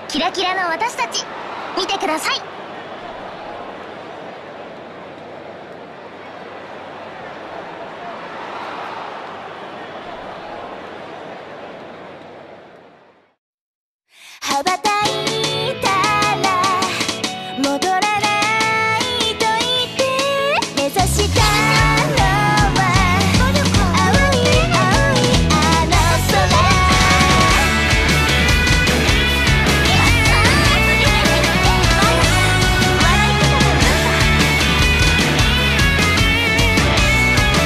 キラキラの私たち見てください。 羽ばたいたら戻らないと言って目指したのは青い青いあの空。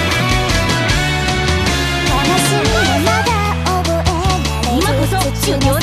悲しみもまだ覚えられず今こそ終了